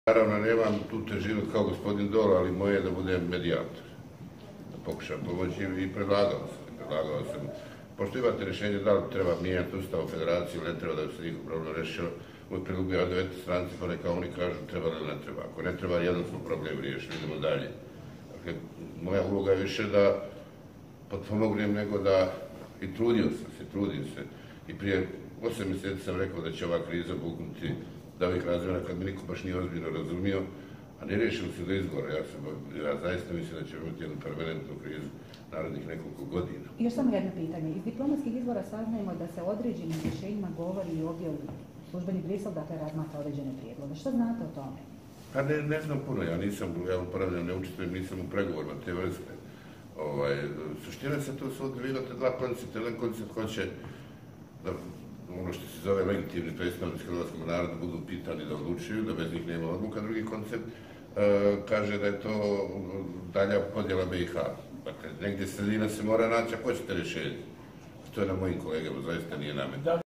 Naravno, nemam tu težinu kao gospodin Dolo, ali moje je da budem medijator. Da pokušam pomoći i predlagao sam. Pošto imate rješenje da li treba mijenjati ustav u federaciju, ne treba da bi se njihov problem rešio, moj predlog bio 9 stranci, pa neka oni kažu treba ili ne treba. Ako ne treba, jedan smo problem riješili, idemo dalje. Dakle, moja uloga je više da potpomognem nego da, i trudim se. I prije 8 mjeseci sam rekao da će ova kriza buknuti da ovih razmjera kad mi niko baš nije ozbiljno razumio, a ne riješilo se do izbora. Ja zaista mislim da ćemo imati jednu permanentnu krizu narednih nekoliko godina. I još samo jedno pitanje. Iz diplomatskih izvora saznajemo da se o određenim rješenjima govori i ovdje u službeni Brisel, dakle razmatra određene prijedloge. Što znate o tome? Pa ne znam puno, ja upravljam, ne učestvujem, nisam u pregovorima te vrste. Suština se tu svodi, vi imate dva koncepta. Jedan koncept hoće da ono što se zove legitimni predstavnici hrvatskog naroda budu pitani da odlučuju, da bez njih nema odluka. Drugi koncept kaže da je to dalja podjela BiH. Dakle, negdje sredina se mora naći, ako hoćete rješenje. To je na mojim kolegama, zaista nije na meni.